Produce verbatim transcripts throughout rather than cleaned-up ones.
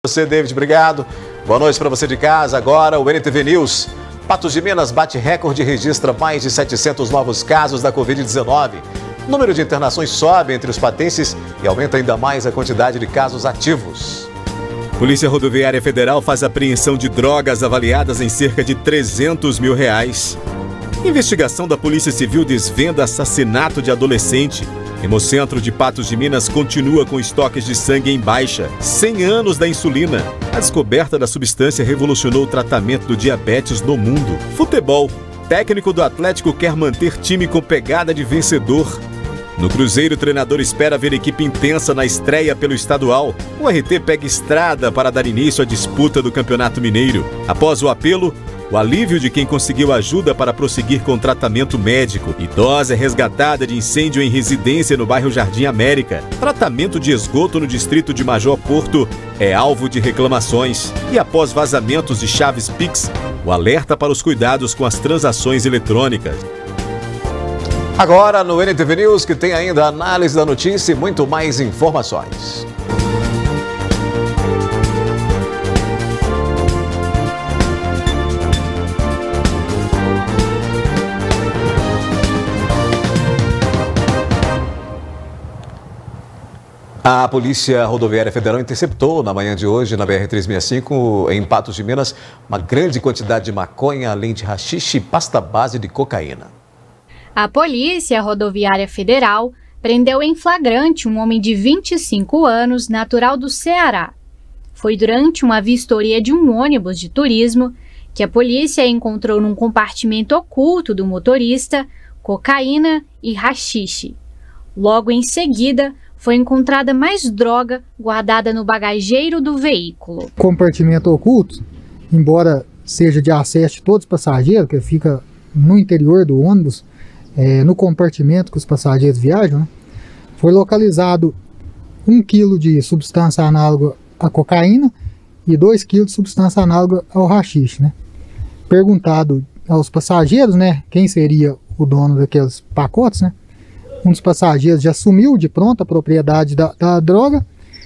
Você, David, obrigado. Boa noite para você de casa. Agora o N T V News. Patos de Minas bate recorde e registra mais de setecentos novos casos da covid dezenove. O número de internações sobe entre os patenses e aumenta ainda mais a quantidade de casos ativos. Polícia Rodoviária Federal faz apreensão de drogas avaliadas em cerca de trezentos mil reais. Investigação da Polícia Civil desvenda assassinato de adolescente. Hemocentro de Patos de Minas continua com estoques de sangue em baixa. cem anos da insulina. A descoberta da substância revolucionou o tratamento do diabetes no mundo. Futebol. Técnico do Atlético quer manter time com pegada de vencedor. No Cruzeiro, o treinador espera ver equipe intensa na estreia pelo estadual. O R T pega estrada para dar início à disputa do Campeonato Mineiro. Após o apelo, o alívio de quem conseguiu ajuda para prosseguir com tratamento médico. Idosa é resgatada de incêndio em residência no bairro Jardim América. Tratamento de esgoto no distrito de Major Porto é alvo de reclamações. E após vazamentos de chaves Pix, o alerta para os cuidados com as transações eletrônicas. Agora no N T V News, que tem ainda a análise da notícia e muito mais informações. A Polícia Rodoviária Federal interceptou na manhã de hoje, na B R trezentos e sessenta e cinco, em Patos de Minas, uma grande quantidade de maconha, além de haxixe e pasta base de cocaína. A Polícia Rodoviária Federal prendeu em flagrante um homem de vinte e cinco anos, natural do Ceará. Foi durante uma vistoria de um ônibus de turismo que a polícia encontrou num compartimento oculto do motorista cocaína e haxixe. Logo em seguida, foi encontrada mais droga guardada no bagageiro do veículo. Compartimento oculto, embora seja de acesso de todos os passageiros, que fica no interior do ônibus, é, no compartimento que os passageiros viajam, né, foi localizado um quilo de substância análoga à cocaína e dois quilos de substância análoga ao haxixe. Né. Perguntado aos passageiros, né, quem seria o dono daqueles pacotes, né, um dos passageiros já assumiu de pronto a propriedade da, da droga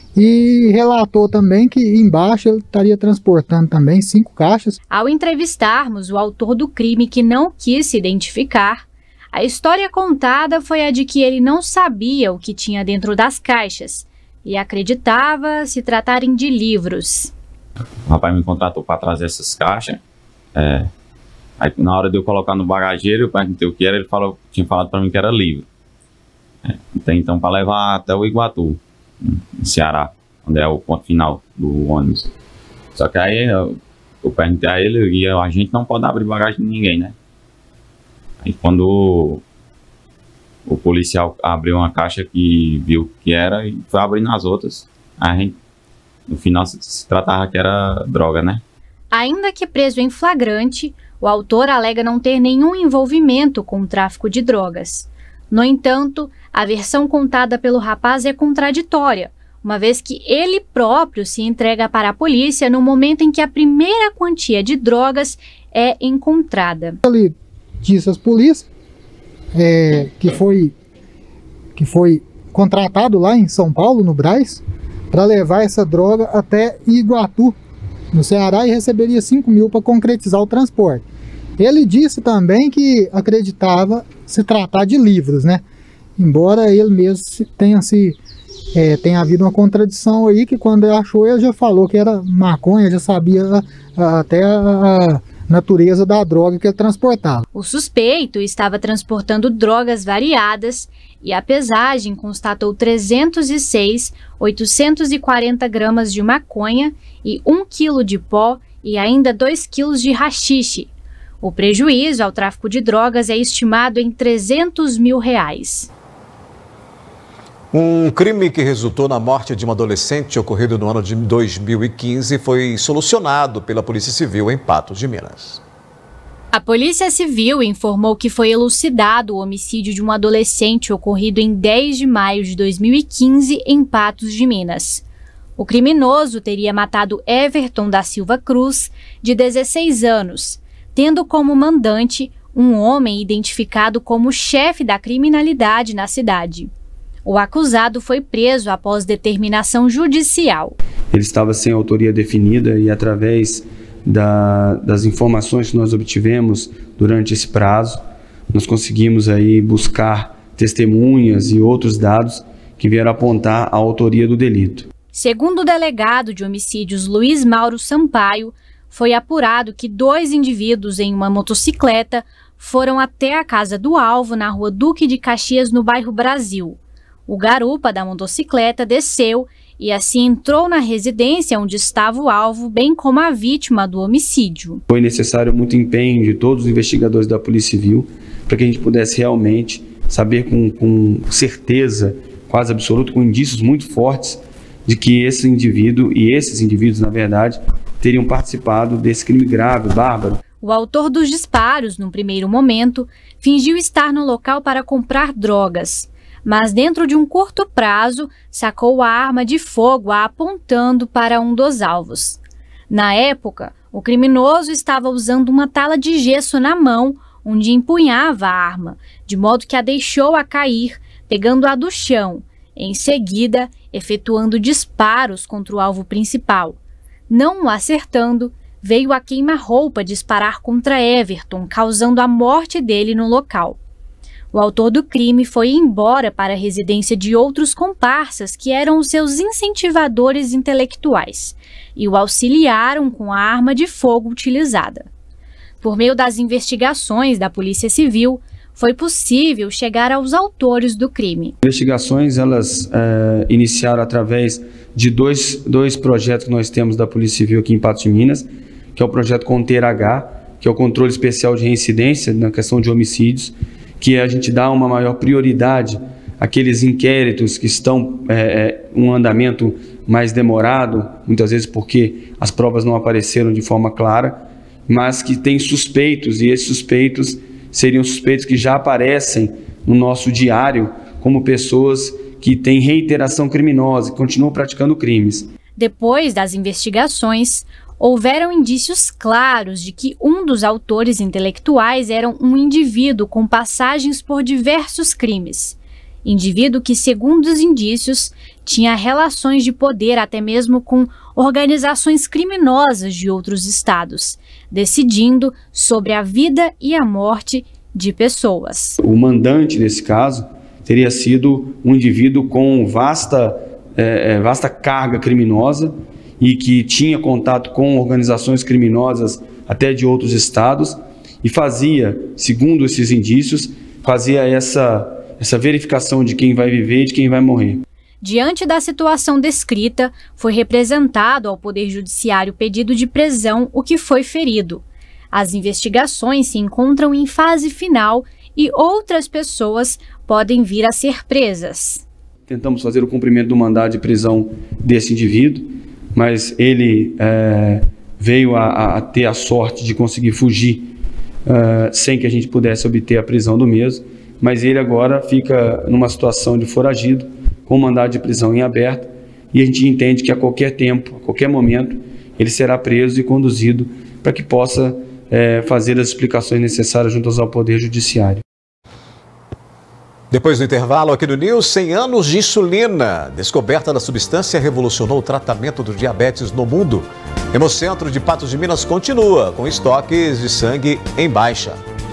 e relatou também que embaixo ele estaria transportando também cinco caixas. Ao entrevistarmos o autor do crime, que não quis se identificar, a história contada foi a de que ele não sabia o que tinha dentro das caixas e acreditava se tratarem de livros. O rapaz me contratou para trazer essas caixas. É, aí, na hora de eu colocar no bagageiro, eu perguntei o que era, ele falou, tinha falado para mim que era livro. É, então, para levar até o Iguatu, no Ceará, onde é o ponto final do ônibus. Só que aí eu, eu perguntei a ele, e a gente não pode abrir bagagem de ninguém, né? Aí quando o, o policial abriu uma caixa que viu que era e foi abrindo as outras, a gente, no final se, se tratava que era droga, né? Ainda que preso em flagrante, o autor alega não ter nenhum envolvimento com o tráfico de drogas. No entanto, a versão contada pelo rapaz é contraditória, uma vez que ele próprio se entrega para a polícia no momento em que a primeira quantia de drogas é encontrada. Ele disse às polícias é, que, foi, que foi contratado lá em São Paulo, no Brás, para levar essa droga até Iguatu, no Ceará, e receberia cinco mil para concretizar o transporte. Ele disse também que acreditava se tratar de livros, né? Embora ele mesmo tenha, se, é, tenha havido uma contradição aí, que quando ele achou, ele já falou que era maconha, já sabia a, a, até a, a natureza da droga que ele transportava. O suspeito estava transportando drogas variadas e a pesagem constatou trezentos e seis mil oitocentos e quarenta gramas de maconha e um quilo de pó e ainda dois quilos de haxixe. O prejuízo ao tráfico de drogas é estimado em trezentos mil reais. Um crime que resultou na morte de uma adolescente ocorrido no ano de dois mil e quinze foi solucionado pela Polícia Civil em Patos de Minas. A Polícia Civil informou que foi elucidado o homicídio de um adolescente ocorrido em dez de maio de dois mil e quinze em Patos de Minas. O criminoso teria matado Everton da Silva Cruz, de dezesseis anos, tendo como mandante um homem identificado como chefe da criminalidade na cidade. O acusado foi preso após determinação judicial. Ele estava sem autoria definida e, através da, das informações que nós obtivemos durante esse prazo, nós conseguimos aí buscar testemunhas e outros dados que vieram apontar a autoria do delito. Segundo o delegado de homicídios Luiz Mauro Sampaio, foi apurado que dois indivíduos em uma motocicleta foram até a casa do alvo na rua Duque de Caxias, no bairro Brasil. O garupa da motocicleta desceu e assim entrou na residência onde estava o alvo, bem como a vítima do homicídio. Foi necessário muito empenho de todos os investigadores da Polícia Civil para que a gente pudesse realmente saber com, com certeza, quase absoluta, com indícios muito fortes, de que esse indivíduo e esses indivíduos, na verdade, teriam participado desse crime grave, bárbaro. O autor dos disparos, no primeiro momento, fingiu estar no local para comprar drogas, mas dentro de um curto prazo, sacou a arma de fogo apontando para um dos alvos. Na época, o criminoso estava usando uma tala de gesso na mão, onde empunhava a arma, de modo que a deixou a cair, pegando-a do chão, em seguida, efetuando disparos contra o alvo principal. Não o acertando, veio a queima-roupa disparar contra Everton, causando a morte dele no local. O autor do crime foi embora para a residência de outros comparsas que eram os seus incentivadores intelectuais e o auxiliaram com a arma de fogo utilizada. Por meio das investigações da Polícia Civil, foi possível chegar aos autores do crime. As investigações elas é, iniciaram através de dois, dois projetos que nós temos da Polícia Civil aqui em Patos de Minas, que é o projeto Conter H, que é o controle especial de reincidência na questão de homicídios, que a gente dá uma maior prioridade àqueles inquéritos que estão é, em um andamento mais demorado, muitas vezes porque as provas não apareceram de forma clara, mas que tem suspeitos, e esses suspeitos seriam suspeitos que já aparecem no nosso diário como pessoas que têm reiteração criminosa, que continuam praticando crimes. Depois das investigações, houveram indícios claros de que um dos autores intelectuais era um indivíduo com passagens por diversos crimes. Indivíduo que, segundo os indícios, tinha relações de poder até mesmo com organizações criminosas de outros estados, decidindo sobre a vida e a morte de pessoas. O mandante desse caso teria sido um indivíduo com vasta, é, vasta carga criminosa e que tinha contato com organizações criminosas até de outros estados e fazia, segundo esses indícios, fazia essa, essa verificação de quem vai viver e de quem vai morrer. Diante da situação descrita, foi representado ao Poder Judiciário pedido de prisão o que foi ferido. As investigações se encontram em fase final e outras pessoas podem vir a ser presas. Tentamos fazer o cumprimento do mandado de prisão desse indivíduo, mas ele é, veio a, a ter a sorte de conseguir fugir é, sem que a gente pudesse obter a prisão do mesmo, mas ele agora fica numa situação de foragido, com mandado de prisão em aberto, e a gente entende que a qualquer tempo, a qualquer momento, ele será preso e conduzido para que possa é, fazer as explicações necessárias junto ao Poder Judiciário. Depois do intervalo aqui no News, cem anos de insulina. Descoberta da substância revolucionou o tratamento do diabetes no mundo. Hemocentro de Patos de Minas continua com estoques de sangue em baixa.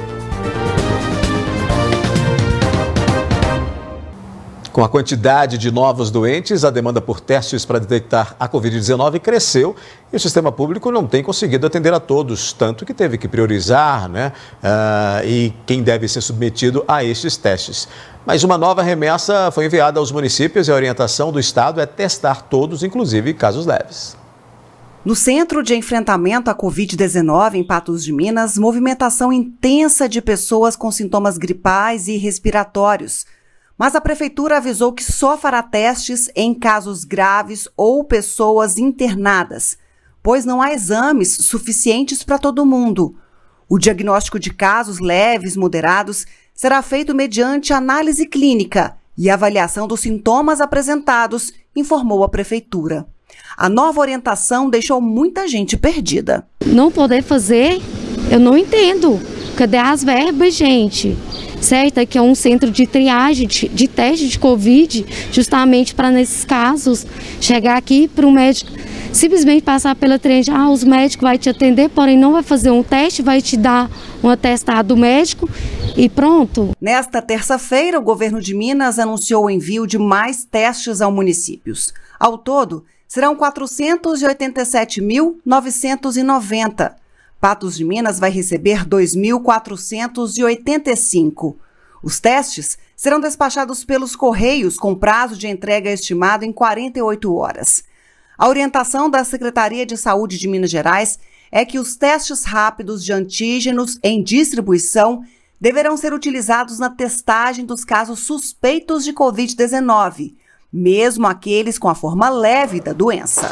Com a quantidade de novos doentes, a demanda por testes para detectar a covid dezenove cresceu e o sistema público não tem conseguido atender a todos, tanto que teve que priorizar, né, uh, e quem deve ser submetido a estes testes. Mas uma nova remessa foi enviada aos municípios e a orientação do Estado é testar todos, inclusive casos leves. No Centro de Enfrentamento à covid dezenove, em Patos de Minas, movimentação intensa de pessoas com sintomas gripais e respiratórios. Mas a Prefeitura avisou que só fará testes em casos graves ou pessoas internadas, pois não há exames suficientes para todo mundo. O diagnóstico de casos leves, moderados, será feito mediante análise clínica e avaliação dos sintomas apresentados, informou a Prefeitura. A nova orientação deixou muita gente perdida. Não poder fazer, eu não entendo. Cadê as verbas, gente? certa, que é um centro de triagem, de, de teste de Covid, justamente para nesses casos chegar aqui para o médico simplesmente passar pela triagem, ah, os médicos vai te atender, porém não vai fazer um teste, vai te dar um atestado médico e pronto. Nesta terça-feira, o governo de Minas anunciou o envio de mais testes aos municípios. Ao todo, serão quatrocentos e oitenta e sete mil novecentos e noventa. Patos de Minas vai receber dois mil quatrocentos e oitenta e cinco. Os testes serão despachados pelos Correios com prazo de entrega estimado em quarenta e oito horas. A orientação da Secretaria de Saúde de Minas Gerais é que os testes rápidos de antígenos em distribuição deverão ser utilizados na testagem dos casos suspeitos de covid dezenove, mesmo aqueles com a forma leve da doença.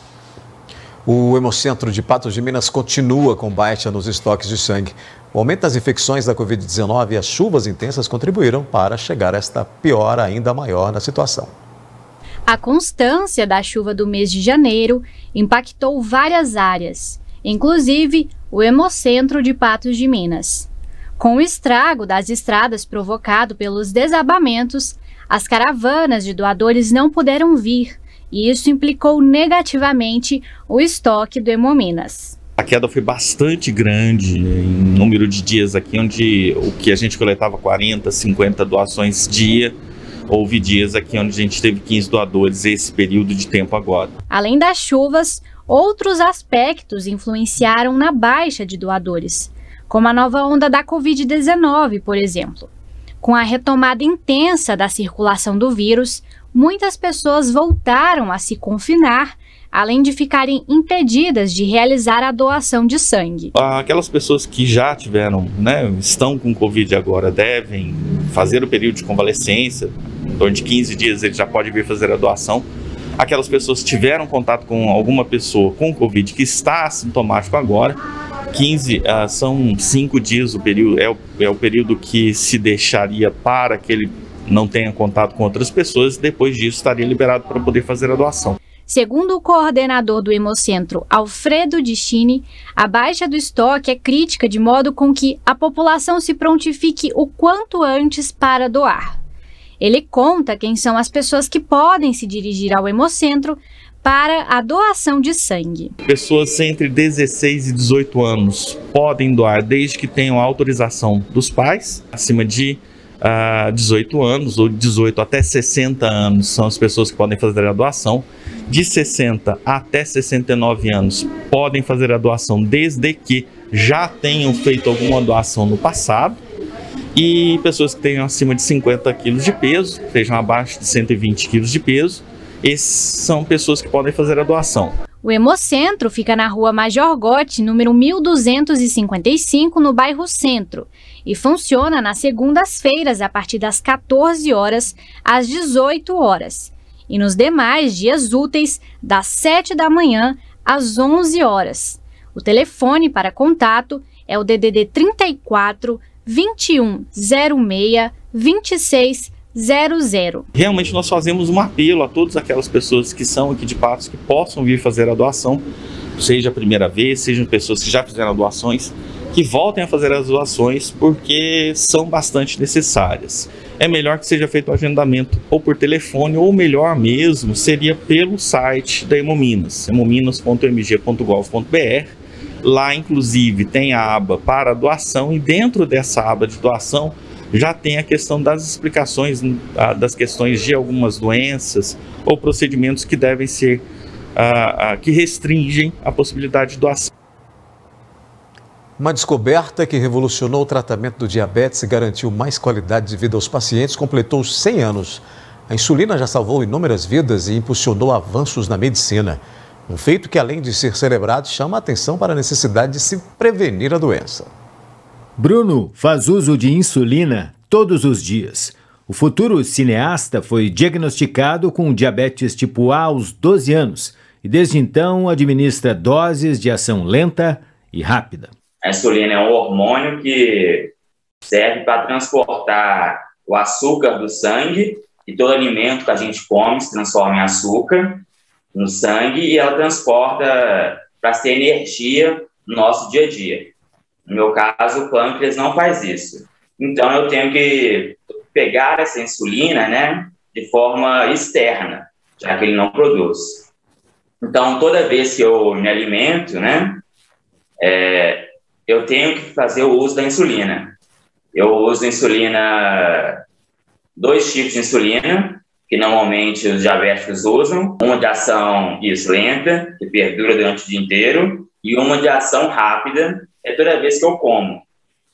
O Hemocentro de Patos de Minas continua com baixa nos estoques de sangue. O aumento das infecções da covid dezenove e as chuvas intensas contribuíram para chegar a esta piora ainda maior na situação. A constância da chuva do mês de janeiro impactou várias áreas, inclusive o Hemocentro de Patos de Minas. Com o estrago das estradas provocado pelos desabamentos, as caravanas de doadores não puderam vir, e isso implicou negativamente o estoque do Hemominas. A queda foi bastante grande em número de dias aqui, onde o que a gente coletava quarenta, cinquenta doações dia, houve dias aqui onde a gente teve quinze doadores esse período de tempo agora. Além das chuvas, outros aspectos influenciaram na baixa de doadores, como a nova onda da covid dezenove, por exemplo. Com a retomada intensa da circulação do vírus, muitas pessoas voltaram a se confinar, além de ficarem impedidas de realizar a doação de sangue. Aquelas pessoas que já tiveram, né, estão com Covid agora, devem fazer o período de convalescência, em torno de quinze dias ele já pode vir fazer a doação. Aquelas pessoas que tiveram contato com alguma pessoa com Covid que está assintomático agora, quinze uh, são cinco dias o período, é o, é o período que se deixaria para que ele não tenha contato com outras pessoas, depois disso estaria liberado para poder fazer a doação. Segundo o coordenador do Hemocentro, Alfredo Dicini, a baixa do estoque é crítica de modo com que a população se prontifique o quanto antes para doar. Ele conta quem são as pessoas que podem se dirigir ao Hemocentro para a doação de sangue. Pessoas entre dezesseis e dezoito anos podem doar desde que tenham autorização dos pais, acima de uh, dezoito anos, ou dezoito até sessenta anos são as pessoas que podem fazer a doação. De sessenta até sessenta e nove anos podem fazer a doação desde que já tenham feito alguma doação no passado. E pessoas que tenham acima de cinquenta quilos de peso, estejam abaixo de cento e vinte quilos de peso, esses são pessoas que podem fazer a doação. O Hemocentro fica na rua Major Gotti, número mil duzentos e cinquenta e cinco, no bairro Centro, e funciona nas segundas-feiras a partir das quatorze horas às dezoito horas. E nos demais dias úteis, das sete da manhã às onze horas. O telefone para contato é o D D D trinta e quatro, vinte e um zero seis, vinte e seis zero zero. Realmente nós fazemos um apelo a todas aquelas pessoas que são aqui de Patos que possam vir fazer a doação, seja a primeira vez, sejam pessoas que já fizeram doações, que voltem a fazer as doações porque são bastante necessárias. É melhor que seja feito o agendamento ou por telefone, ou melhor mesmo, seria pelo site da Hemominas, hemominas ponto m g ponto gov ponto b r. Lá, inclusive, tem a aba para doação e dentro dessa aba de doação já tem a questão das explicações das questões de algumas doenças ou procedimentos que devem ser, uh, uh, que restringem a possibilidade de doação. Uma descoberta que revolucionou o tratamento do diabetes e garantiu mais qualidade de vida aos pacientes completou cem anos. A insulina já salvou inúmeras vidas e impulsionou avanços na medicina. Um feito que, além de ser celebrado, chama a atenção para a necessidade de se prevenir a doença. Bruno faz uso de insulina todos os dias. O futuro cineasta foi diagnosticado com diabetes tipo A aos doze anos e desde então administra doses de ação lenta e rápida. A insulina é um hormônio que serve para transportar o açúcar do sangue, e todo alimento que a gente come se transforma em açúcar no sangue e ela transporta para ser energia no nosso dia a dia. No meu caso, o pâncreas não faz isso. Então, eu tenho que pegar essa insulina, né, de forma externa, já que ele não produz. Então, toda vez que eu me alimento, né, é, eu tenho que fazer o uso da insulina. Eu uso insulina, dois tipos de insulina, que normalmente os diabéticos usam. Uma de ação isso, lenta, que perdura durante o dia inteiro, e uma de ação rápida, é toda vez que eu como.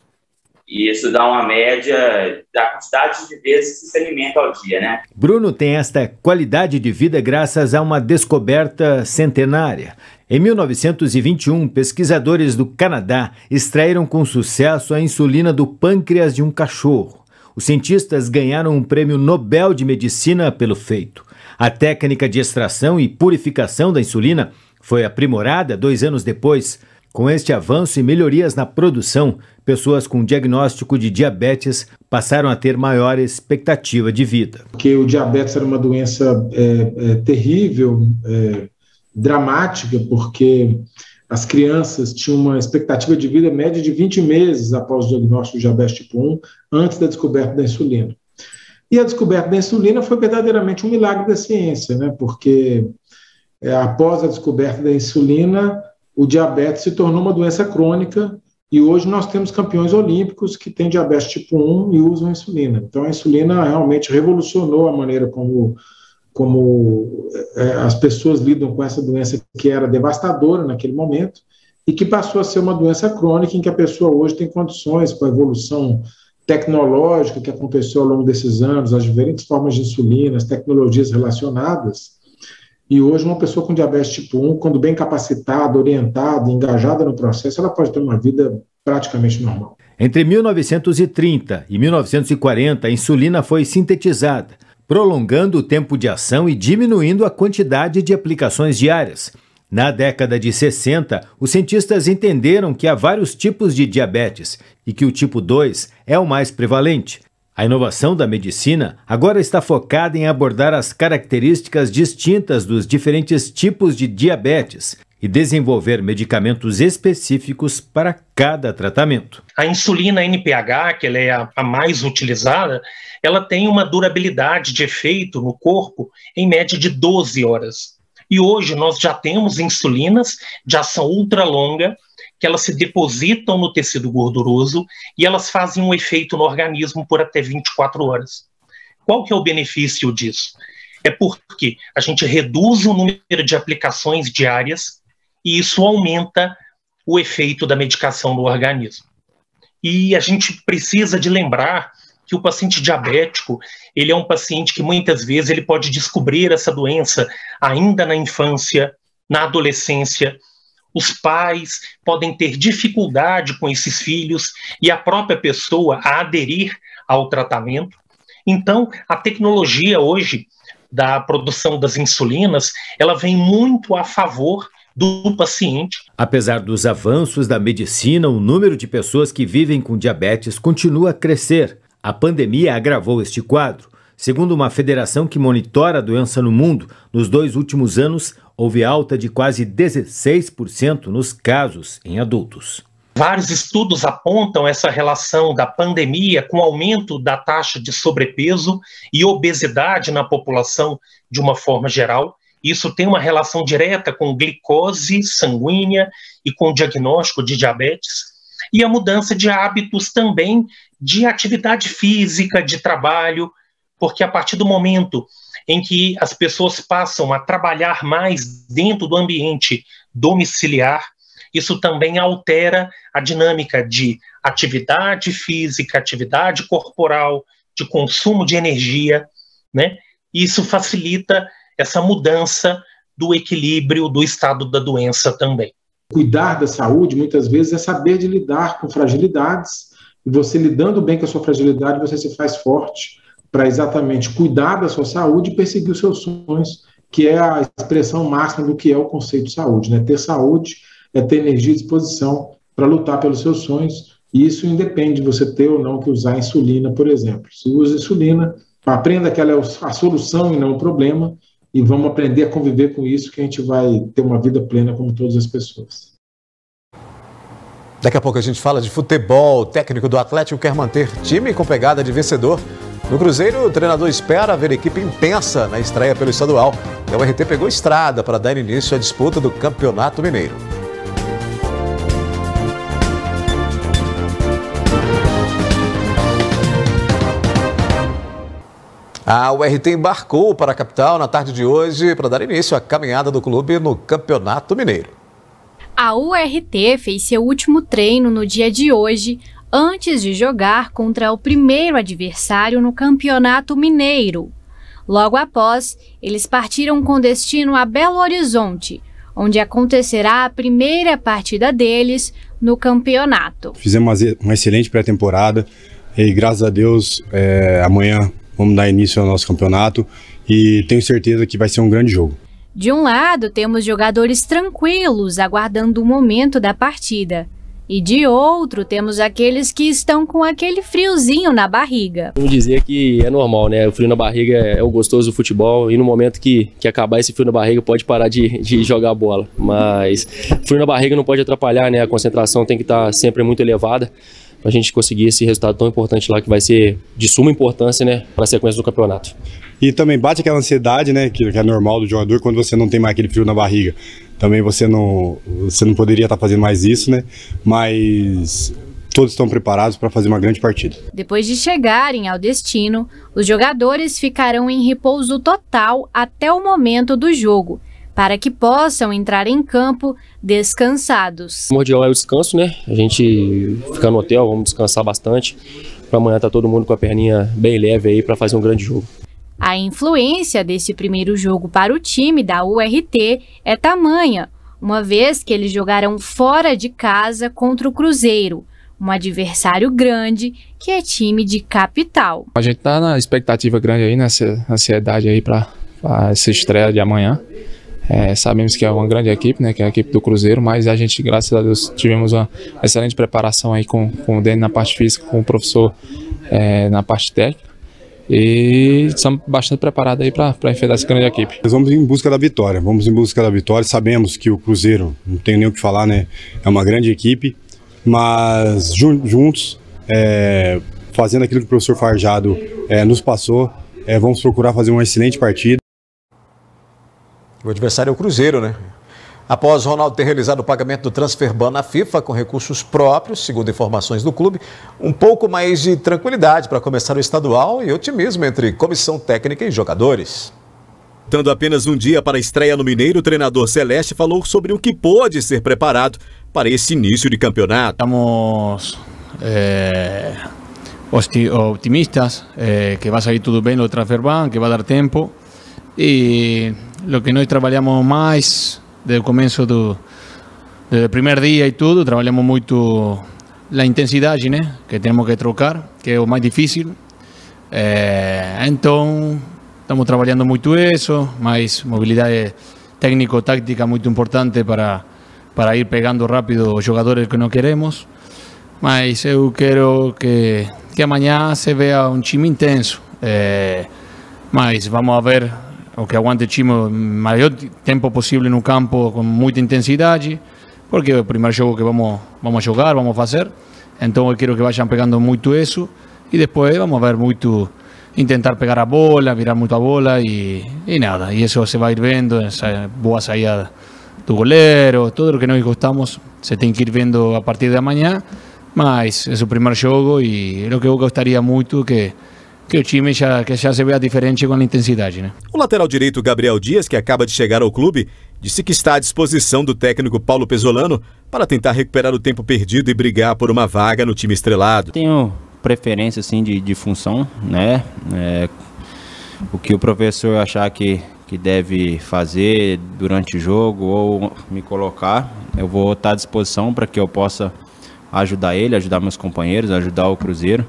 E isso dá uma média da quantidade de vezes que se alimenta ao dia, né? Bruno tem esta qualidade de vida graças a uma descoberta centenária. Em mil novecentos e vinte e um, pesquisadores do Canadá extraíram com sucesso a insulina do pâncreas de um cachorro. Os cientistas ganharam um prêmio Nobel de Medicina pelo feito. A técnica de extração e purificação da insulina foi aprimorada dois anos depois. Com este avanço e melhorias na produção, pessoas com diagnóstico de diabetes passaram a ter maior expectativa de vida. Porque o diabetes era uma doença é, é, terrível, é, dramática, porque as crianças tinham uma expectativa de vida média de vinte meses após o diagnóstico de diabetes tipo um, antes da descoberta da insulina. E a descoberta da insulina foi verdadeiramente um milagre da ciência, né? Porque é, após a descoberta da insulina, o diabetes se tornou uma doença crônica e hoje nós temos campeões olímpicos que têm diabetes tipo um e usam insulina. Então a insulina realmente revolucionou a maneira como, como é, as pessoas lidam com essa doença que era devastadora naquele momento e que passou a ser uma doença crônica em que a pessoa hoje tem condições, com a evolução tecnológica que aconteceu ao longo desses anos, as diferentes formas de insulina, as tecnologias relacionadas. E hoje uma pessoa com diabetes tipo um, quando bem capacitada, orientada, engajada no processo, ela pode ter uma vida praticamente normal. Entre mil novecentos e trinta e mil novecentos e quarenta, a insulina foi sintetizada, prolongando o tempo de ação e diminuindo a quantidade de aplicações diárias. Na década de sessenta, os cientistas entenderam que há vários tipos de diabetes e que o tipo dois é o mais prevalente. A inovação da medicina agora está focada em abordar as características distintas dos diferentes tipos de diabetes e desenvolver medicamentos específicos para cada tratamento. A insulina N P H, que ela é a, a mais utilizada, ela tem uma durabilidade de efeito no corpo em média de doze horas. E hoje nós já temos insulinas de ação ultralonga, que elas se depositam no tecido gorduroso e elas fazem um efeito no organismo por até vinte e quatro horas. Qual que é o benefício disso? É porque a gente reduz o número de aplicações diárias e isso aumenta o efeito da medicação no organismo. E a gente precisa de lembrar que o paciente diabético, ele é um paciente que muitas vezes ele pode descobrir essa doença ainda na infância, na adolescência. Os pais podem ter dificuldade com esses filhos e a própria pessoa a aderir ao tratamento. Então, a tecnologia hoje da produção das insulinas, ela vem muito a favor do paciente. Apesar dos avanços da medicina, o número de pessoas que vivem com diabetes continua a crescer. A pandemia agravou este quadro. Segundo uma federação que monitora a doença no mundo, nos dois últimos anos, houve alta de quase dezesseis por cento nos casos em adultos. Vários estudos apontam essa relação da pandemia com o aumento da taxa de sobrepeso e obesidade na população de uma forma geral. Isso tem uma relação direta com glicose sanguínea e com o diagnóstico de diabetes. E a mudança de hábitos também de atividade física, de trabalho, porque a partir do momento em que as pessoas passam a trabalhar mais dentro do ambiente domiciliar, isso também altera a dinâmica de atividade física, atividade corporal, de consumo de energia, né? Isso facilita essa mudança do equilíbrio do estado da doença também. Cuidar da saúde, muitas vezes, é saber de lidar com fragilidades, e você lidando bem com a sua fragilidade, você se faz forte para exatamente cuidar da sua saúde e perseguir os seus sonhos, que é a expressão máxima do que é o conceito de saúde, né? Ter saúde é ter energia e disposição para lutar pelos seus sonhos, e isso independe de você ter ou não que usar insulina, por exemplo. Se usa insulina, aprenda que ela é a solução e não o problema, e vamos aprender a conviver com isso, que a gente vai ter uma vida plena como todas as pessoas. Daqui a pouco a gente fala de futebol. O técnico do Atlético quer manter time com pegada de vencedor. No Cruzeiro, o treinador espera ver equipe intensa na estreia pelo estadual. E o R T pegou estrada para dar início à disputa do Campeonato Mineiro. A U R T embarcou para a capital na tarde de hoje para dar início à caminhada do clube no Campeonato Mineiro. A U R T fez seu último treino no dia de hoje, antes de jogar contra o primeiro adversário no Campeonato Mineiro. Logo após, eles partiram com destino a Belo Horizonte, onde acontecerá a primeira partida deles no campeonato. Fizemos uma excelente pré-temporada e, graças a Deus, é, amanhã vamos dar início ao nosso campeonato e tenho certeza que vai ser um grande jogo. De um lado, temos jogadores tranquilos aguardando o momento da partida. E de outro, temos aqueles que estão com aquele friozinho na barriga. Vamos dizer que é normal, né? O frio na barriga é o gostoso do futebol e no momento que, que acabar esse frio na barriga pode parar de, de jogar bola. Mas frio na barriga não pode atrapalhar, né? A concentração tem que estar sempre muito elevada para a gente conseguir esse resultado tão importante lá, que vai ser de suma importância, né, para a sequência do campeonato. E também bate aquela ansiedade, né, que, que é normal do jogador quando você não tem mais aquele frio na barriga. Também você não, você não poderia estar fazendo mais isso, né, mas todos estão preparados para fazer uma grande partida. Depois de chegarem ao destino, os jogadores ficarão em repouso total até o momento do jogo, para que possam entrar em campo descansados. O primordial é o descanso, né? A gente fica no hotel, vamos descansar bastante, para amanhã tá todo mundo com a perninha bem leve aí para fazer um grande jogo. A influência desse primeiro jogo para o time da U R T é tamanha, uma vez que eles jogarão fora de casa contra o Cruzeiro, um adversário grande que é time de capital. A gente tá na expectativa grande aí, nessa ansiedade aí para essa estreia de amanhã. É, sabemos que é uma grande equipe, né, que é a equipe do Cruzeiro, mas a gente, graças a Deus, tivemos uma excelente preparação aí com, com o Dani na parte física, com o professor é, na parte técnica, e estamos bastante preparados aí para enfrentar essa grande equipe. Nós vamos em busca da vitória, vamos em busca da vitória, sabemos que o Cruzeiro, não tem nem o que falar, né, é uma grande equipe, mas juntos, é, fazendo aquilo que o professor Farjado é, nos passou, é, vamos procurar fazer uma excelente partida. O adversário é o Cruzeiro, né? Após Ronaldo ter realizado o pagamento do transfer ban na FIFA com recursos próprios, segundo informações do clube, um pouco mais de tranquilidade para começar o estadual e otimismo entre comissão técnica e jogadores. Faltando apenas um dia para a estreia no Mineiro, o treinador Celeste falou sobre o que pode ser preparado para esse início de campeonato. Estamos é, otimistas, é, que vai sair tudo bem no transfer ban, que vai dar tempo. E o que nós trabalhamos mais desde o começo do, do primeiro dia e tudo, trabalhamos muito a intensidade, né, que temos que trocar, que é o mais difícil. É, então, estamos trabalhando muito isso, mais mobilidade técnico-tática muito importante para, para ir pegando rápido os jogadores que não queremos. Mas eu quero que, que amanhã se veja um time intenso. É, mas vamos ver o que aguante o time o maior tempo possível no campo com muita intensidade, porque é o primeiro jogo que vamos, vamos jogar, vamos fazer. Então eu quero que vayam pegando muito isso e depois vamos ver muito, tentar pegar a bola, virar muito a bola e, e nada. E isso se vai ir vendo, essa boa saída do goleiro, tudo o que nós gostamos se tem que ir vendo a partir de amanhã, mas é o primeiro jogo e o que eu gostaria muito que que o time já, que já se vê diferente com a intensidade, né? O lateral direito Gabriel Dias, que acaba de chegar ao clube, disse que está à disposição do técnico Paulo Pesolano para tentar recuperar o tempo perdido e brigar por uma vaga no time estrelado. Tenho preferência assim, de, de função, né? É, o que o professor achar que, que deve fazer durante o jogo ou me colocar, eu vou estar à disposição para que eu possa ajudar ele, ajudar meus companheiros, ajudar o Cruzeiro.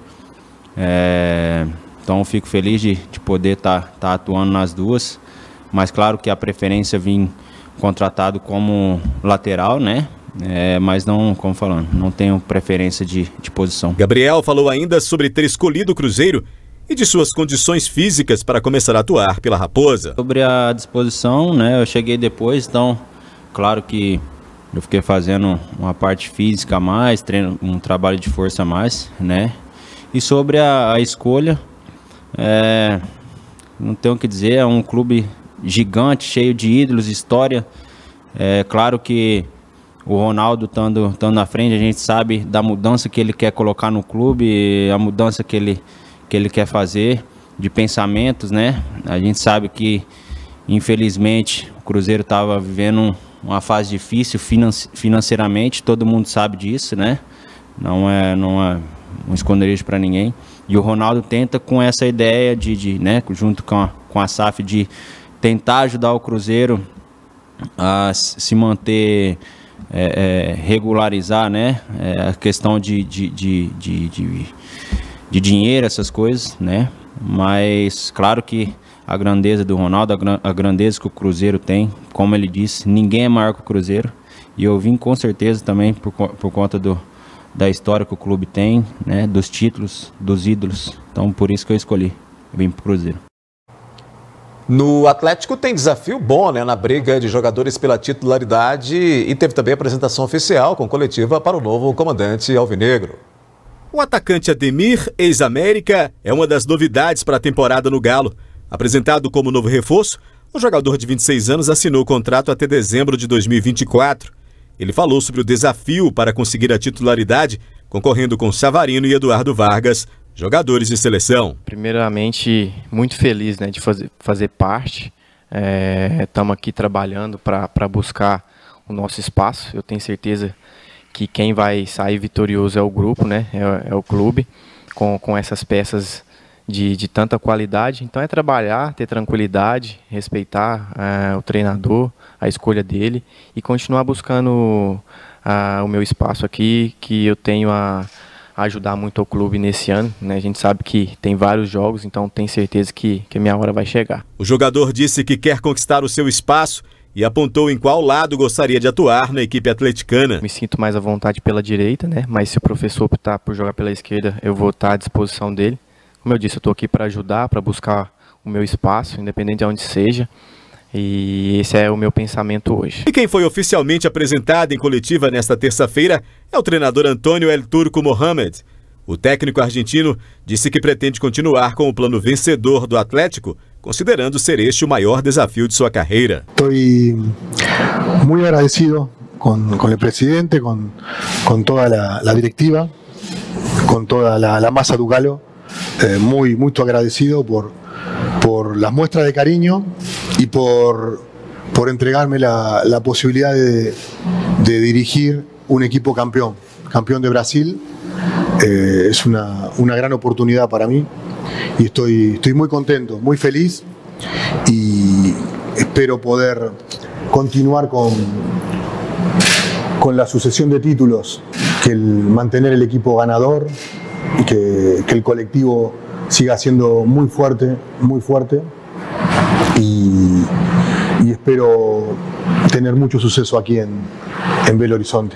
É... Então eu fico feliz de, de poder estar tá, tá atuando nas duas, mas claro que a preferência vim contratado como lateral, né? É, mas não, como falando, não tenho preferência de, de posição. Gabriel falou ainda sobre ter escolhido o Cruzeiro e de suas condições físicas para começar a atuar pela Raposa. Sobre a disposição, né? Eu cheguei depois, então claro que Eu fiquei fazendo uma parte física a mais, treino, um trabalho de força a mais, né? E sobre a, a escolha, é, não tenho o que dizer, é um clube gigante, cheio de ídolos, história. É claro que o Ronaldo estando, estando na frente, a gente sabe da mudança que ele quer colocar no clube, a mudança que ele, que ele quer fazer de pensamentos, né? A gente sabe que, infelizmente, o Cruzeiro estava vivendo uma fase difícil financeiramente, todo mundo sabe disso, né? Não é, não é um esconderijo para ninguém. E o Ronaldo tenta com essa ideia de, de né, junto com a, com a S A F, de tentar ajudar o Cruzeiro a se manter, é, é, regularizar, né, é, a questão de, de, de, de, de, de dinheiro, essas coisas, né? Mas claro que a grandeza do Ronaldo, a grandeza que o Cruzeiro tem, como ele disse, ninguém é maior que o Cruzeiro. E eu vim com certeza também por, por conta do, da história que o clube tem, né, dos títulos, dos ídolos. Então por isso que eu escolhi, eu vim pro Cruzeiro. No Atlético tem desafio bom, né, na briga de jogadores pela titularidade, e teve também a apresentação oficial com coletiva para o novo comandante alvinegro. O atacante Ademir, ex-América, é uma das novidades para a temporada no Galo. Apresentado como novo reforço, o jogador de vinte e seis anos assinou o contrato até dezembro de dois mil e vinte e quatro. Ele falou sobre o desafio para conseguir a titularidade, concorrendo com Savarino e Eduardo Vargas, jogadores de seleção. Primeiramente, muito feliz, né, de fazer, fazer parte. Estamos é, aqui trabalhando para buscar o nosso espaço. Eu tenho certeza que quem vai sair vitorioso é o grupo, né, é, é o clube, com, com essas peças De, de tanta qualidade. Então é trabalhar, ter tranquilidade, respeitar uh, o treinador, a escolha dele e continuar buscando uh, o meu espaço aqui, que eu tenho a, a ajudar muito o clube nesse ano, né? A gente sabe que tem vários jogos, então tenho certeza que, que a minha hora vai chegar. O jogador disse que quer conquistar o seu espaço e apontou em qual lado gostaria de atuar na equipe atleticana. Me sinto mais à vontade pela direita, né? Mas se o professor optar por jogar pela esquerda, eu vou estar à disposição dele. Como eu disse, eu estou aqui para ajudar, para buscar o meu espaço, independente de onde seja. E esse é o meu pensamento hoje. E quem foi oficialmente apresentado em coletiva nesta terça-feira é o treinador Antônio El Turco Mohamed. O técnico argentino disse que pretende continuar com o plano vencedor do Atlético, considerando ser este o maior desafio de sua carreira. Estou muito agradecido com, com o presidente, com, com toda a directiva, com toda a massa do Galo. Eh, muy, muy agradecido por, por las muestras de cariño y por, por entregarme la, la posibilidad de, de dirigir un equipo campeón, campeón de Brasil. Eh, es una, una gran oportunidad para mí y estoy, estoy muy contento, muy feliz y espero poder continuar con, con la sucesión de títulos, que el, mantener el equipo ganador. Que, que el colectivo siga siendo muy fuerte, muy fuerte y, y espero tener mucho suceso aquí en, en Belo Horizonte.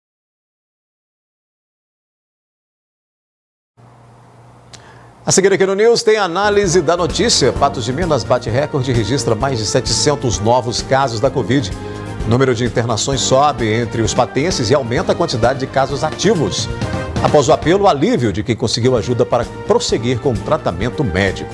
A seguir aqui no News tem análise da notícia. Patos de Minas bate recorde e registra mais de setecentos novos casos da Covid. O número de internações sobe entre os patenses e aumenta a quantidade de casos ativos. Após o apelo, o alívio de quem conseguiu ajuda para prosseguir com o tratamento médico.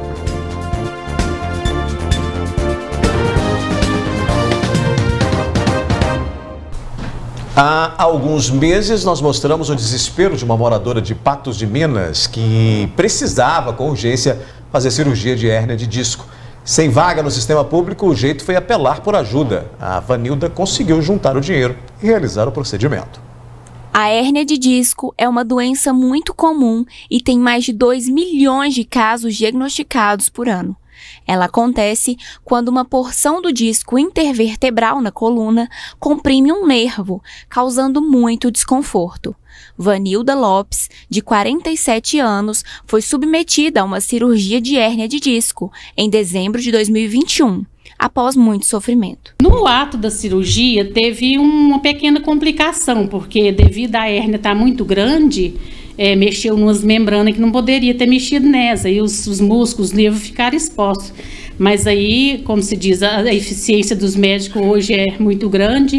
Há alguns meses nós mostramos o desespero de uma moradora de Patos de Minas que precisava com urgência fazer cirurgia de hérnia de disco. Sem vaga no sistema público, o jeito foi apelar por ajuda. A Vanilda conseguiu juntar o dinheiro e realizar o procedimento. A hérnia de disco é uma doença muito comum e tem mais de dois milhões de casos diagnosticados por ano. Ela acontece quando uma porção do disco intervertebral na coluna comprime um nervo, causando muito desconforto. Vanilda Lopes, de quarenta e sete anos, foi submetida a uma cirurgia de hérnia de disco em dezembro de dois mil e vinte e um. Após muito sofrimento. No ato da cirurgia teve uma pequena complicação, porque devido à hérnia estar muito grande, é, mexeu nas membranas que não poderia ter mexido nessa, e os, os músculos, os nervos ficaram expostos. Mas aí, como se diz, a, a eficiência dos médicos hoje é muito grande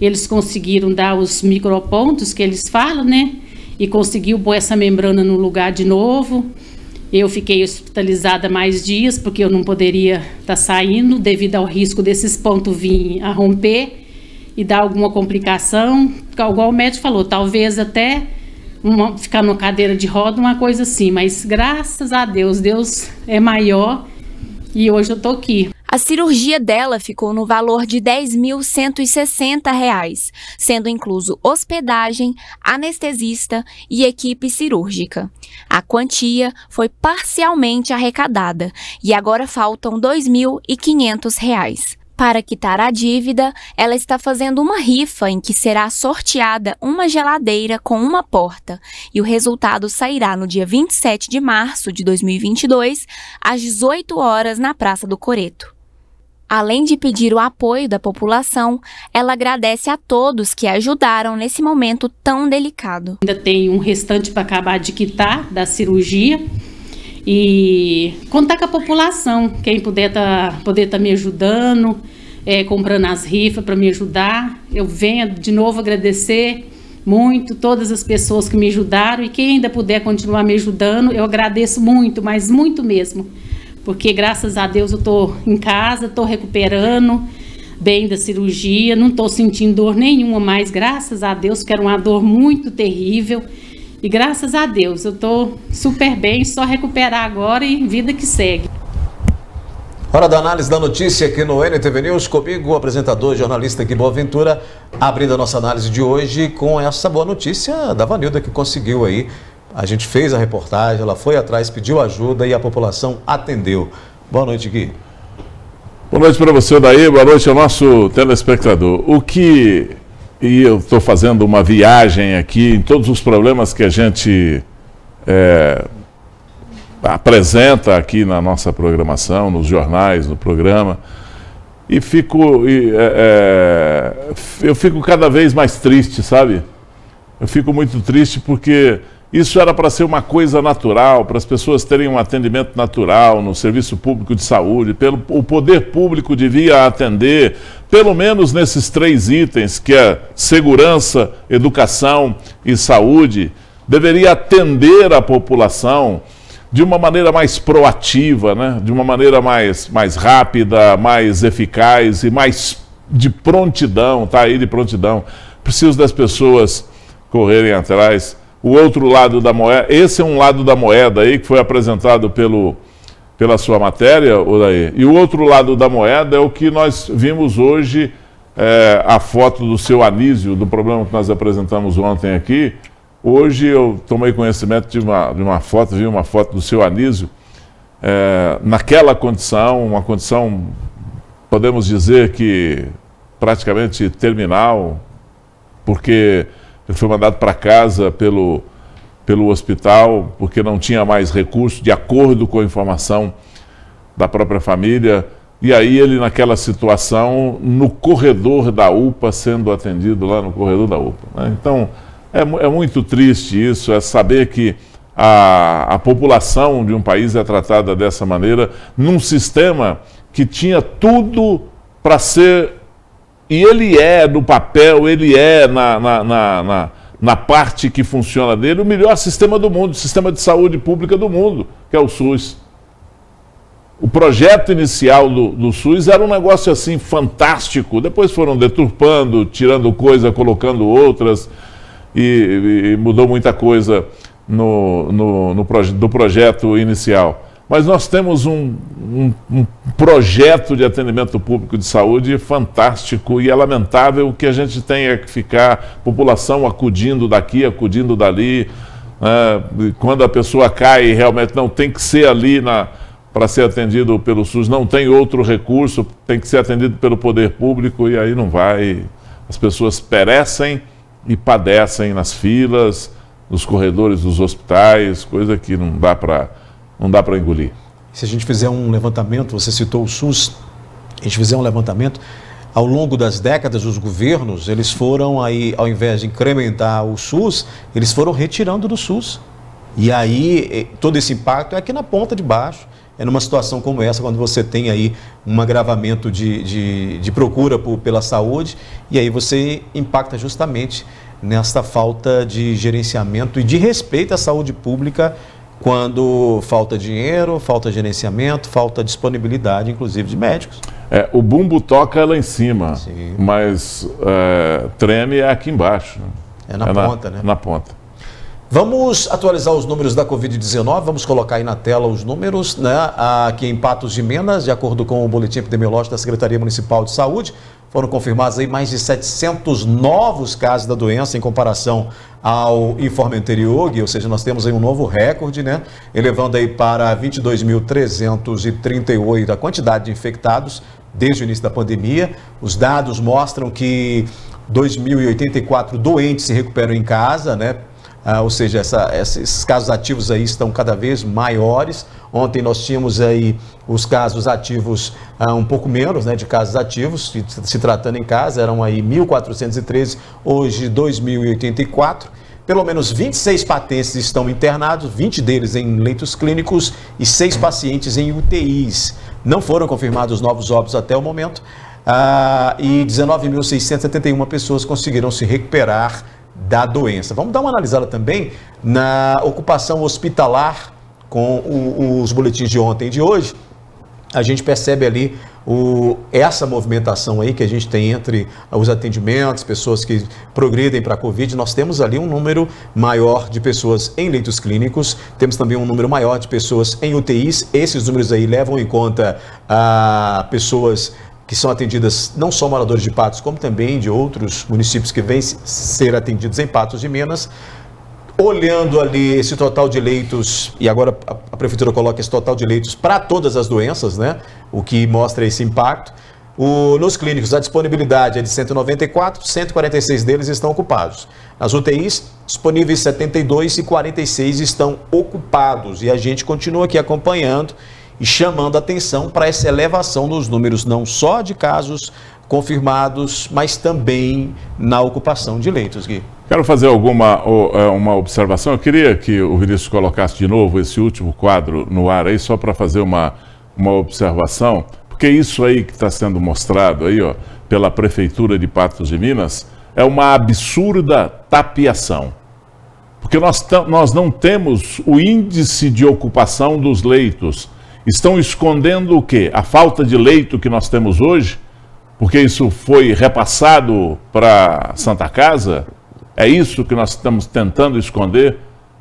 eles conseguiram dar os micropontos que eles falam, né? E conseguiu pôr essa membrana no lugar de novo. Eu fiquei hospitalizada mais dias, porque eu não poderia estar saindo, devido ao risco desses pontos vir a romper e dar alguma complicação. Igual o médico falou, talvez até uma, ficar numa cadeira de roda, uma coisa assim. Mas graças a Deus, Deus é maior e hoje eu tô aqui. A cirurgia dela ficou no valor de dez mil cento e sessenta reais, sendo incluso hospedagem, anestesista e equipe cirúrgica. A quantia foi parcialmente arrecadada e agora faltam dois mil e quinhentos reais. Para quitar a dívida, ela está fazendo uma rifa em que será sorteada uma geladeira com uma porta e o resultado sairá no dia vinte e sete de março de dois mil e vinte e dois, às dezoito horas, na Praça do Coreto. Além de pedir o apoio da população, ela agradece a todos que ajudaram nesse momento tão delicado. Ainda tem um restante para acabar de quitar da cirurgia e contar com a população, quem puder tá, poder tá me ajudando, é, comprando as rifas para me ajudar. Eu venho de novo agradecer muito todas as pessoas que me ajudaram e quem ainda puder continuar me ajudando, eu agradeço muito, mas muito mesmo. Porque graças a Deus eu estou em casa, estou recuperando bem da cirurgia, não estou sentindo dor nenhuma mais, graças a Deus, que era uma dor muito terrível. E graças a Deus eu estou super bem, só recuperar agora e vida que segue. Hora da análise da notícia aqui no N T V News, comigo o apresentador e jornalista Gui Boaventura, abrindo a nossa análise de hoje com essa boa notícia da Vanilda, que conseguiu aí. A gente fez a reportagem, ela foi atrás, pediu ajuda e a população atendeu. Boa noite, Gui. Boa noite para você, Odair. Boa noite ao nosso telespectador. O que... E eu estou fazendo uma viagem aqui em todos os problemas que a gente é, apresenta aqui na nossa programação, nos jornais, no programa. E fico... E, é, é, eu fico cada vez mais triste, sabe? Eu fico muito triste porque... Isso era para ser uma coisa natural, para as pessoas terem um atendimento natural no serviço público de saúde. Pelo, o poder público devia atender, pelo menos nesses três itens, que é segurança, educação e saúde, deveria atender a população de uma maneira mais proativa, né? De uma maneira mais, mais rápida, mais eficaz e mais de prontidão, tá aí de prontidão. Preciso das pessoas correrem atrás. O outro lado da moeda, esse é um lado da moeda aí que foi apresentado pelo, pela sua matéria, Odair. E o outro lado da moeda é o que nós vimos hoje, é, a foto do seu Anísio, do problema que nós apresentamos ontem aqui. Hoje eu tomei conhecimento de uma, de uma foto, vi uma foto do seu Anísio, é, naquela condição, uma condição, podemos dizer que praticamente terminal, porque... Ele foi mandado para casa pelo, pelo hospital, porque não tinha mais recurso, de acordo com a informação da própria família. E aí ele, naquela situação, no corredor da U P A, sendo atendido lá no corredor da U P A. Né? Então, é, é muito triste isso, é saber que a, a população de um país é tratada dessa maneira, num sistema que tinha tudo para ser... E ele é, no papel, ele é, na, na, na, na, na parte que funciona dele, o melhor sistema do mundo, o sistema de saúde pública do mundo, que é o SUS. O projeto inicial do, do SUS era um negócio assim fantástico, depois foram deturpando, tirando coisa, colocando outras, e, e mudou muita coisa no, no, no proje do projeto inicial. Mas nós temos um, um, um projeto de atendimento público de saúde fantástico e é lamentável que a gente tenha que ficar, população acudindo daqui, acudindo dali, né? Quando a pessoa cai, realmente não tem que ser ali para ser atendido pelo SUS, não tem outro recurso, tem que ser atendido pelo poder público e aí não vai. As pessoas perecem e padecem nas filas, nos corredores dos hospitais, coisa que não dá para... Não dá para engolir. Se a gente fizer um levantamento, você citou o SUS, a gente fizer um levantamento, ao longo das décadas, os governos, eles foram aí, ao invés de incrementar o SUS, eles foram retirando do SUS. E aí, todo esse impacto é aqui na ponta de baixo. é numa situação como essa, quando você tem aí um agravamento de, de, de procura por, pela saúde, e aí você impacta justamente nessa falta de gerenciamento e de respeito à saúde pública, quando falta dinheiro, falta gerenciamento, falta disponibilidade, inclusive, de médicos. É, o bumbo toca lá em cima, Sim. mas é, treme é aqui embaixo. É na é ponta, na, né? Na ponta. Vamos atualizar os números da covid dezenove, vamos colocar aí na tela os números, né? Aqui em Patos de Minas, de acordo com o boletim epidemiológico da Secretaria Municipal de Saúde, foram confirmados aí mais de setecentos novos casos da doença em comparação ao informe anterior, ou seja, nós temos aí um novo recorde, né? Elevando aí para vinte e dois mil trezentos e trinta e oito a quantidade de infectados desde o início da pandemia. Os dados mostram que dois mil e oitenta e quatro doentes se recuperam em casa, né? Ah, ou seja, essa, esses casos ativos aí estão cada vez maiores. Ontem nós tínhamos aí os casos ativos ah, um pouco menos, né, de casos ativos, se, se tratando em casa, eram aí mil quatrocentos e treze, hoje dois mil e oitenta e quatro. Pelo menos vinte e seis pacientes estão internados, vinte deles em leitos clínicos e seis pacientes em U T Is. Não foram confirmados novos óbitos até o momento ah, e dezenove mil seiscentas e setenta e uma pessoas conseguiram se recuperar da doença. Vamos dar uma analisada também na ocupação hospitalar com o, os boletins de ontem e de hoje. A gente percebe ali o, essa movimentação aí que a gente tem entre os atendimentos, pessoas que progridem para a Covid. Nós temos ali um número maior de pessoas em leitos clínicos, temos também um número maior de pessoas em U T Is. Esses números aí levam em conta a pessoas que são atendidas não só moradores de Patos, como também de outros municípios que vêm ser atendidos em Patos de Minas. Olhando ali esse total de leitos, e agora a Prefeitura coloca esse total de leitos para todas as doenças, né? O que mostra esse impacto. O, nos clínicos, a disponibilidade é de cento e noventa e quatro, cento e quarenta e seis deles estão ocupados. Nas U T Is, disponíveis setenta e dois e quarenta e seis estão ocupados. E a gente continua aqui acompanhando e chamando atenção para essa elevação nos números, não só de casos confirmados, mas também na ocupação de leitos, Gui. Quero fazer alguma uma observação. Eu queria que o Vinícius colocasse de novo esse último quadro no ar aí, só para fazer uma, uma observação, porque isso aí que está sendo mostrado aí, ó, pela Prefeitura de Patos de Minas, é uma absurda tapiação. Porque nós, nós não temos o índice de ocupação dos leitos. Estão escondendo o quê? A falta de leito que nós temos hoje, porque isso foi repassado para Santa Casa? É isso que nós estamos tentando esconder?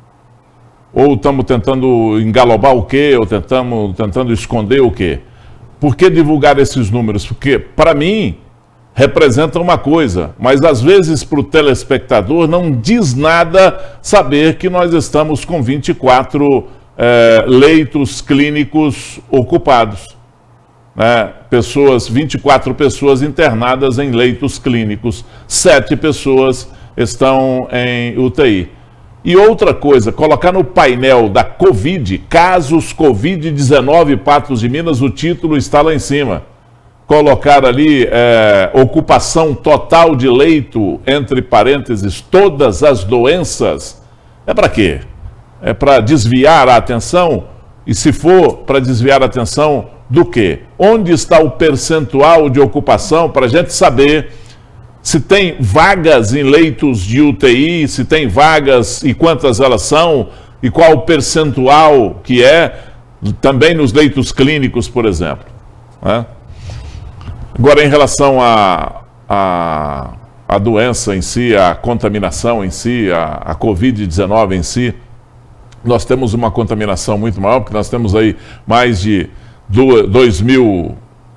Ou estamos tentando engalobar o quê? Ou tentamos, tentando esconder o quê? Por que divulgar esses números? Porque, para mim, representa uma coisa, mas às vezes para o telespectador não diz nada saber que nós estamos com vinte e quatro É, leitos clínicos ocupados, né? Pessoas, vinte e quatro pessoas internadas em leitos clínicos, sete pessoas estão em U T I. E outra coisa, colocar no painel da Covid, casos covid dezenove Patos de Minas, o título está lá em cima. Colocar ali é, ocupação total de leito, entre parênteses, todas as doenças, é para quê? É para desviar a atenção? E se for para desviar a atenção do quê? Onde está o percentual de ocupação para a gente saber se tem vagas em leitos de U T I, se tem vagas e quantas elas são, e qual o percentual que é, também nos leitos clínicos, por exemplo, né? Agora, em relação à a, a, a doença em si, a contaminação em si, a, a covid dezenove em si, nós temos uma contaminação muito maior, porque nós temos aí mais de dois mil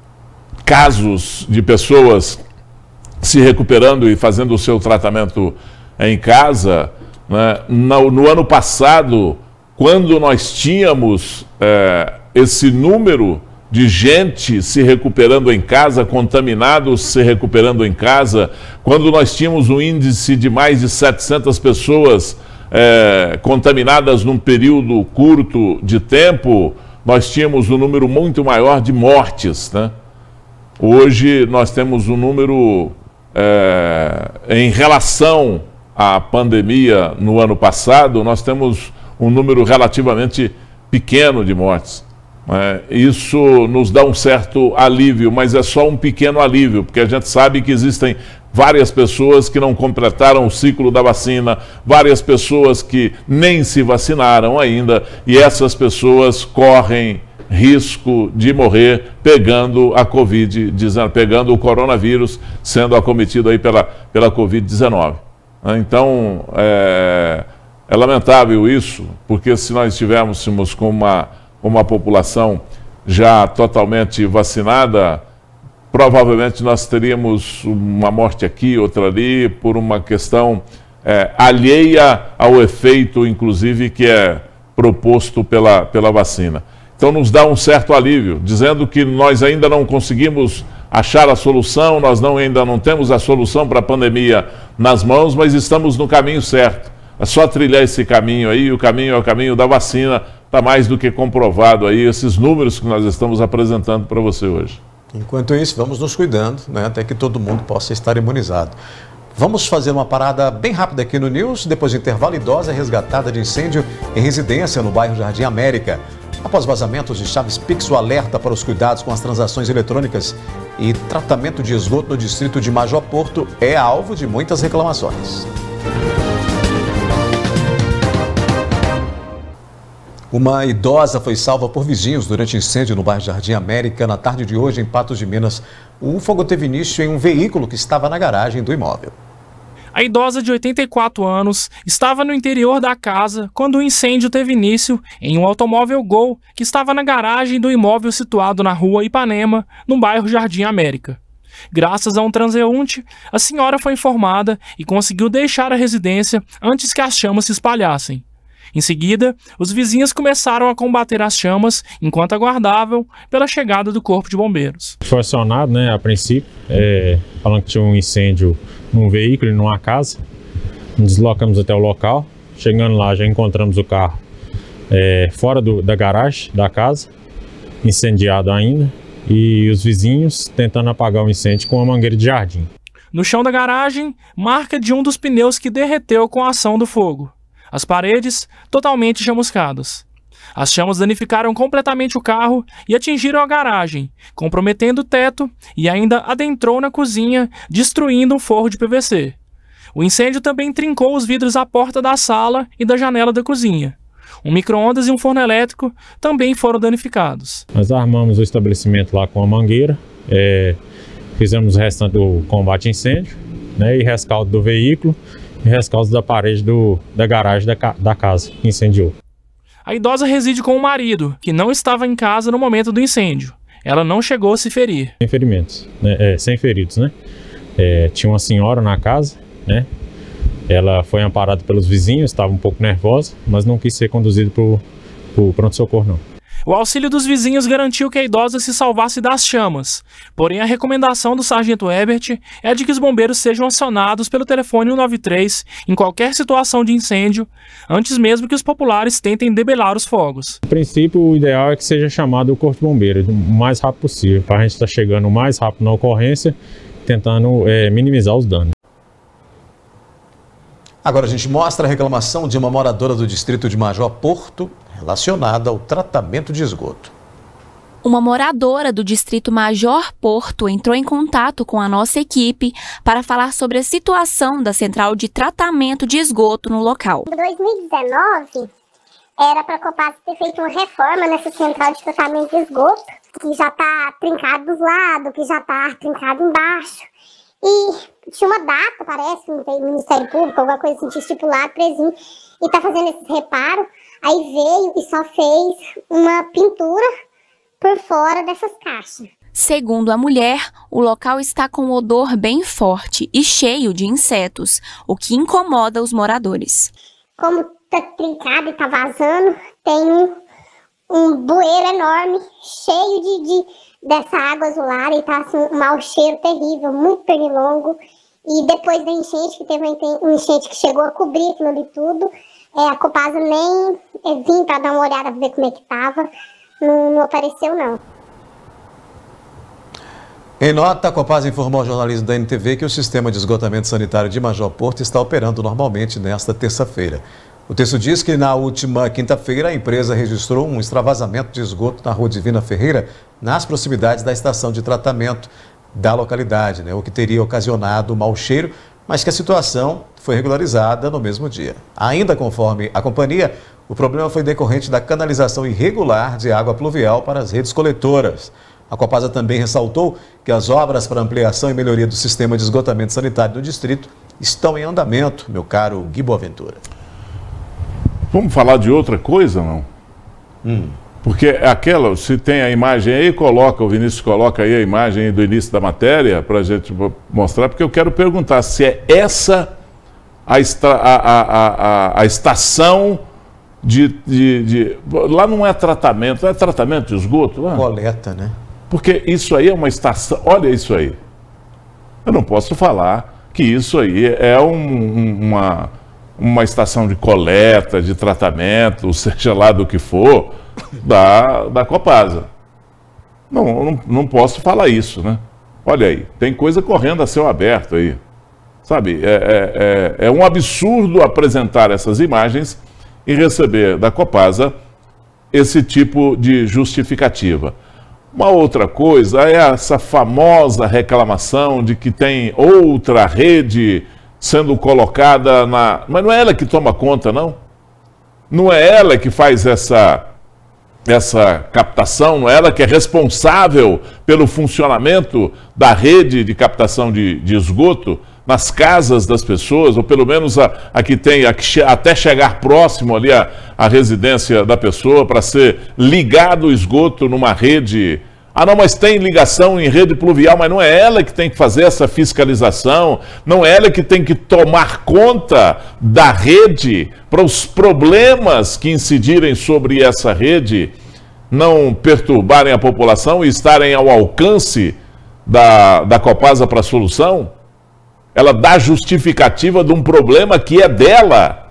casos de pessoas se recuperando e fazendo o seu tratamento em casa, né? No, no ano passado, quando nós tínhamos é, esse número de gente se recuperando em casa, contaminados se recuperando em casa, quando nós tínhamos um índice de mais de setecentas pessoas É, contaminadas num período curto de tempo, nós tínhamos um número muito maior de mortes, né? Hoje nós temos um número, é, em relação à pandemia no ano passado, nós temos um número relativamente pequeno de mortes. É, isso nos dá um certo alívio, mas é só um pequeno alívio, porque a gente sabe que existem várias pessoas que não completaram o ciclo da vacina, várias pessoas que nem se vacinaram ainda, e essas pessoas correm risco de morrer pegando a Covid dezenove, pegando o coronavírus, sendo acometido aí pela, pela Covid dezenove. Então, é, é lamentável isso, porque se nós estivéssemos com uma, uma população já totalmente vacinada, provavelmente nós teríamos uma morte aqui, outra ali, por uma questão é, alheia ao efeito, inclusive, que é proposto pela, pela vacina. Então nos dá um certo alívio, dizendo que nós ainda não conseguimos achar a solução, nós não, ainda não temos a solução para a pandemia nas mãos, mas estamos no caminho certo. É só trilhar esse caminho aí, o caminho é o caminho da vacina, está mais do que comprovado aí, esses números que nós estamos apresentando para você hoje. Enquanto isso, vamos nos cuidando, né, até que todo mundo possa estar imunizado. Vamos fazer uma parada bem rápida aqui no News. Depois do intervalo, idosa é resgatada de incêndio em residência no bairro Jardim América. Após vazamentos de chaves Pix, o alerta para os cuidados com as transações eletrônicas e tratamento de esgoto no distrito de Major Porto é alvo de muitas reclamações. Uma idosa foi salva por vizinhos durante incêndio no bairro Jardim América na tarde de hoje em Patos de Minas. O fogo teve início em um veículo que estava na garagem do imóvel. A idosa de oitenta e quatro anos estava no interior da casa quando o incêndio teve início em um automóvel Gol que estava na garagem do imóvel situado na rua Ipanema, no bairro Jardim América. Graças a um transeunte, a senhora foi informada e conseguiu deixar a residência antes que as chamas se espalhassem. Em seguida, os vizinhos começaram a combater as chamas enquanto aguardavam pela chegada do corpo de bombeiros. Foi acionado, né, a princípio, é, falando que tinha um incêndio num veículo e numa casa. Nos deslocamos até o local. Chegando lá, já encontramos o carro é, fora do, da garagem da casa, incendiado ainda, e os vizinhos tentando apagar o incêndio com uma mangueira de jardim. No chão da garagem, marca de um dos pneus que derreteu com a ação do fogo. As paredes totalmente chamuscadas. As chamas danificaram completamente o carro e atingiram a garagem, comprometendo o teto e ainda adentrou na cozinha, destruindo um forro de P V C. O incêndio também trincou os vidros da porta da sala e da janela da cozinha. Um micro-ondas e um forno elétrico também foram danificados. Nós armamos o estabelecimento lá com a mangueira, é, fizemos o restante do combate a incêndio, né, e rescaldo do veículo e rescaldo da parede do, da garagem da, da casa que incendiou. A idosa reside com o marido, que não estava em casa no momento do incêndio. Ela não chegou a se ferir. Sem ferimentos, né? É, sem feridos, né? É, tinha uma senhora na casa, né? Ela foi amparada pelos vizinhos, estava um pouco nervosa, mas não quis ser conduzida para o pronto-socorro, não. O auxílio dos vizinhos garantiu que a idosa se salvasse das chamas. Porém, a recomendação do sargento Herbert é de que os bombeiros sejam acionados pelo telefone um nove três em qualquer situação de incêndio, antes mesmo que os populares tentem debelar os fogos. No princípio, o ideal é que seja chamado o corpo de bombeiro o mais rápido possível, para a gente estar chegando o mais rápido na ocorrência, tentando é, minimizar os danos. Agora a gente mostra a reclamação de uma moradora do distrito de Major Porto relacionada ao tratamento de esgoto. Uma moradora do distrito Major Porto entrou em contato com a nossa equipe para falar sobre a situação da central de tratamento de esgoto no local. Em dois mil e dezenove, era para a Copasa ter feito uma reforma nessa central de tratamento de esgoto, que já está trincado dos lados, que já está trincado embaixo. E tinha uma data, parece, no Ministério Público, alguma coisa assim, estipulado, presinho, e tá fazendo esse reparo. Aí veio e só fez uma pintura por fora dessas caixas. Segundo a mulher, o local está com um odor bem forte e cheio de insetos, o que incomoda os moradores. Como tá trincado e tá vazando, tem um, um bueiro enorme, cheio de... de dessa água azulada, e tá assim, um mau cheiro terrível, muito pernilongo. E depois da enchente, que teve um enchente que chegou a cobrir aquilo ali tudo, é, a Copasa nem é, vim para dar uma olhada para ver como é que tava, não, não apareceu não. Em nota, a Copasa informou ao jornalismo da N T V que o sistema de esgotamento sanitário de Major Porto está operando normalmente nesta terça-feira. O texto diz que na última quinta-feira a empresa registrou um extravasamento de esgoto na Rua Divina Ferreira, nas proximidades da estação de tratamento da localidade, né, o que teria ocasionado mau cheiro, mas que a situação foi regularizada no mesmo dia. Ainda conforme a companhia, o problema foi decorrente da canalização irregular de água pluvial para as redes coletoras. A Copasa também ressaltou que as obras para ampliação e melhoria do sistema de esgotamento sanitário do distrito estão em andamento, meu caro Gui Boaventura. Vamos falar de outra coisa, não? Hum. Porque aquela, se tem a imagem aí, coloca, o Vinícius coloca aí a imagem do início da matéria para a gente mostrar, porque eu quero perguntar se é essa a, estra, a, a, a, a estação de, de, de... Lá não é tratamento, é tratamento de esgoto? Lá? Coleta, né? Porque isso aí é uma estação, olha isso aí. Eu não posso falar que isso aí é um, um, uma, uma estação de coleta, de tratamento, seja lá do que for, da, da Copasa. Não, não, não posso falar isso, né? Olha aí, tem coisa correndo a céu aberto aí. Sabe, é, é, é um absurdo apresentar essas imagens e receber da Copasa esse tipo de justificativa. Uma outra coisa é essa famosa reclamação de que tem outra rede sendo colocada na... Mas não é ela que toma conta, não? Não é ela que faz essa, essa captação, não é ela que é responsável pelo funcionamento da rede de captação de, de esgoto nas casas das pessoas, ou pelo menos a, a que tem, a que che, até chegar próximo ali à, à residência da pessoa para ser ligado o esgoto numa rede. Ah não, mas tem ligação em rede pluvial, mas não é ela que tem que fazer essa fiscalização, não é ela que tem que tomar conta da rede para os problemas que incidirem sobre essa rede não perturbarem a população e estarem ao alcance da, da Copasa para a solução. Ela dá justificativa de um problema que é dela.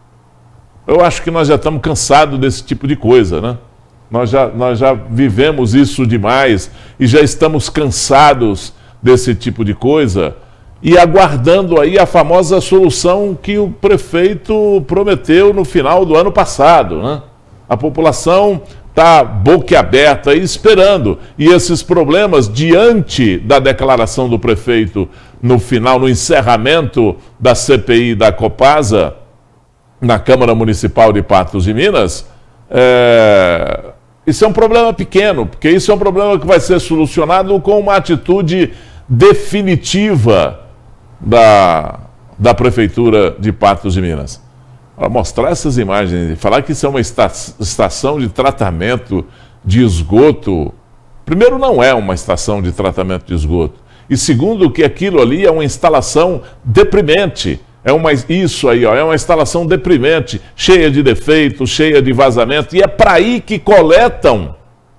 Eu acho que nós já estamos cansados desse tipo de coisa, né? Nós já, nós já vivemos isso demais e já estamos cansados desse tipo de coisa e aguardando aí a famosa solução que o prefeito prometeu no final do ano passado, né? A população está boquiaberta e esperando. E esses problemas, diante da declaração do prefeito no final, no encerramento da C P I da Copasa, na Câmara Municipal de Patos de Minas, é... isso é um problema pequeno, porque isso é um problema que vai ser solucionado com uma atitude definitiva da, da Prefeitura de Patos de Minas. Para mostrar essas imagens e falar que isso é uma esta, estação de tratamento de esgoto, primeiro, não é uma estação de tratamento de esgoto, e segundo, que aquilo ali é uma instalação deprimente. É uma, isso aí, ó, é uma instalação deprimente, cheia de defeitos, cheia de vazamento, e é para aí que coletam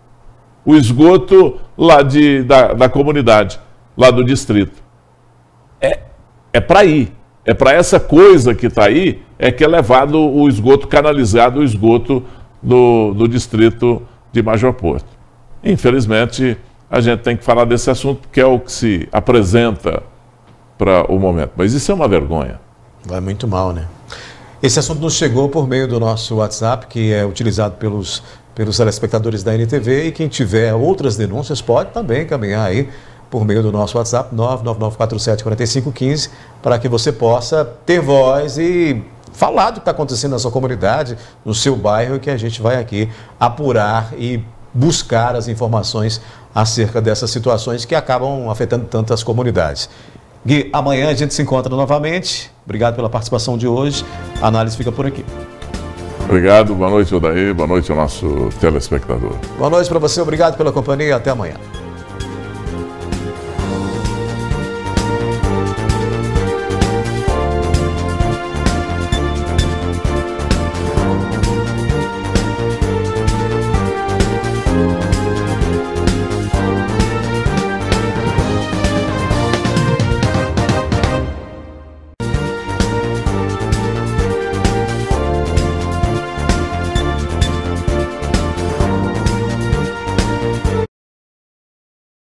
o esgoto lá de, da, da comunidade, lá do distrito. É, é para aí, é para essa coisa que está aí, é que é levado o esgoto canalizado, o esgoto do, do distrito de Major Porto. Infelizmente, a gente tem que falar desse assunto, porque é o que se apresenta para o momento. Mas isso é uma vergonha. Vai muito mal, né? Esse assunto nos chegou por meio do nosso WhatsApp, que é utilizado pelos, pelos telespectadores da N T V, e quem tiver outras denúncias pode também encaminhar aí por meio do nosso WhatsApp, nove nove nove quatro sete quatro cinco um cinco, para que você possa ter voz e falar do que está acontecendo na sua comunidade, no seu bairro, que a gente vai aqui apurar e buscar as informações acerca dessas situações que acabam afetando tantas comunidades. Gui, amanhã a gente se encontra novamente. Obrigado pela participação de hoje. A análise fica por aqui. Obrigado, boa noite, Odair, boa noite ao nosso telespectador. Boa noite para você, obrigado pela companhia e até amanhã.